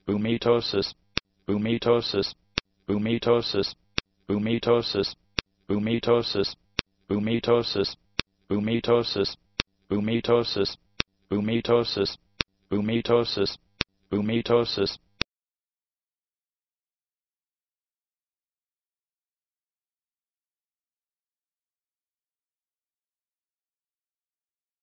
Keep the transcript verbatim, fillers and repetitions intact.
eumitosis, eumitosis, eumitosis, eumitosis, eumitosis, eumitosis, eumitosis, eumitosis, eumitosis, eumitosis, eumitosis,